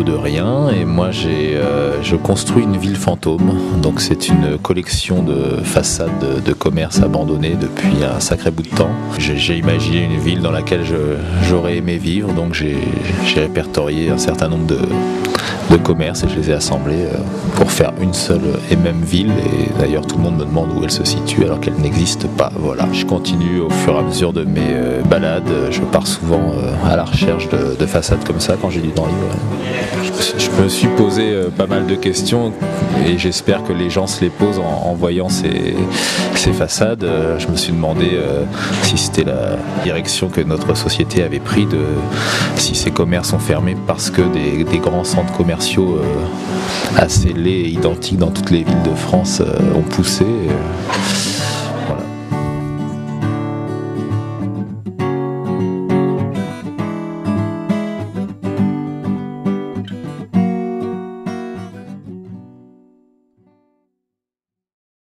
niveau de rien, et moi je construis une ville fantôme. Donc c'est une collection de façades de commerce abandonnées depuis un sacré bout de temps. J'ai imaginé une ville dans laquelle j'aurais aimé vivre, donc j'ai répertorié un certain nombre de commerces et je les ai assemblés pour faire une seule et même ville. Et d'ailleurs tout le monde me demande où elle se situe alors qu'elle n'existe pas. Voilà, je continue au fur et à mesure de mes balades. Je pars souvent à la recherche de façades comme ça quand j'ai du temps libre. Je me suis posé pas mal de questions et j'espère que les gens se les posent en voyant ces façades. Je me suis demandé si c'était la direction que notre société avait pris, si ces commerces sont fermés parce que des grands centres commerciaux assez laids et identiques dans toutes les villes de France ont poussé.